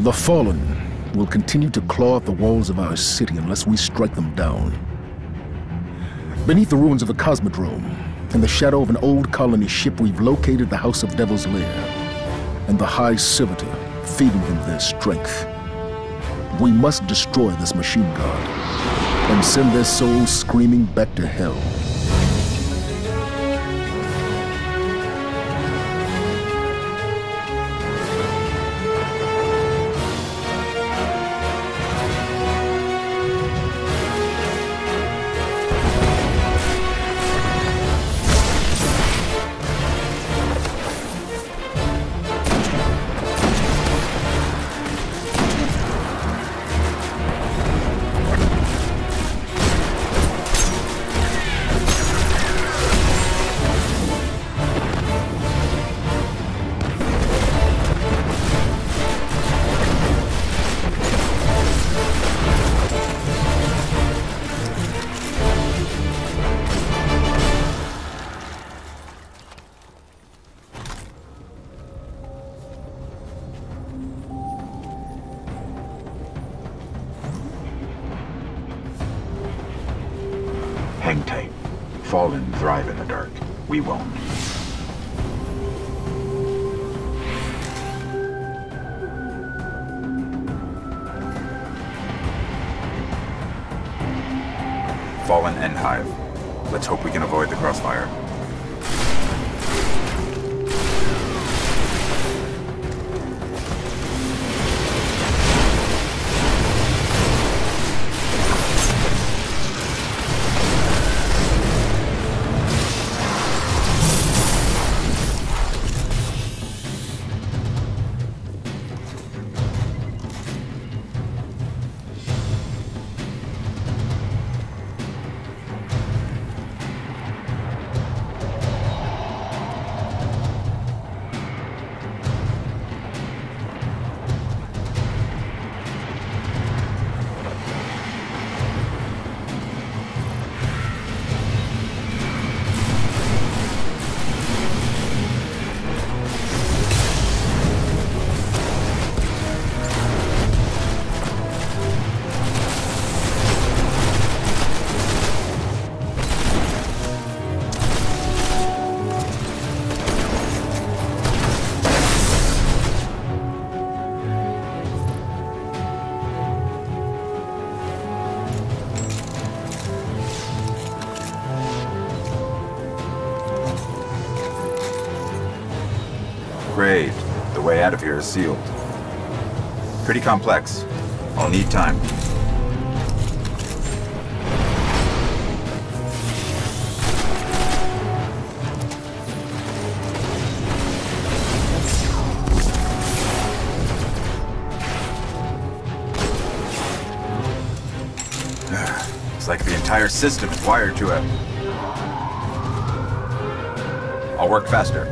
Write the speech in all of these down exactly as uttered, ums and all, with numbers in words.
The Fallen will continue to claw at the walls of our city unless we strike them down. Beneath the ruins of the Cosmodrome, in the shadow of an old colony ship, we've located the House of Devil's Lair and the High Servitor, feeding them their strength. We must destroy this machine god and send their souls screaming back to hell. Hang tight. Fallen thrive in the dark. We won't. Fallen and Hive. Let's hope we can avoid the crossfire. Great. The way out of here is sealed. Pretty complex. I'll need time. It's like the entire system is wired to it. I'll work faster.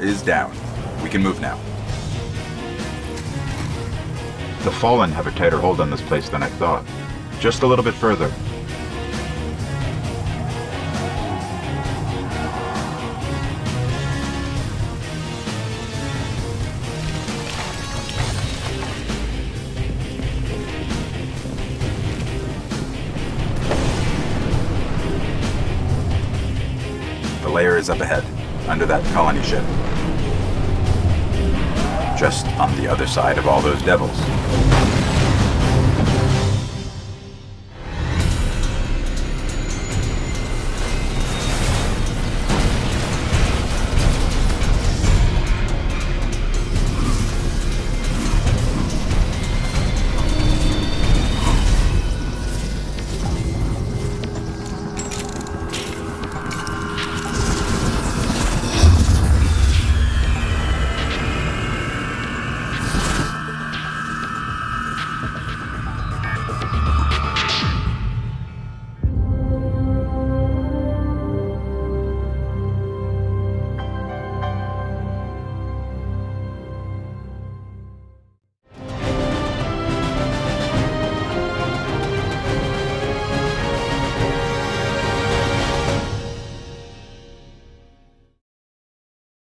is down. We can move now. The Fallen have a tighter hold on this place than I thought. Just a little bit further. The layer is up ahead, under that colony ship. Just on the other side of all those devils.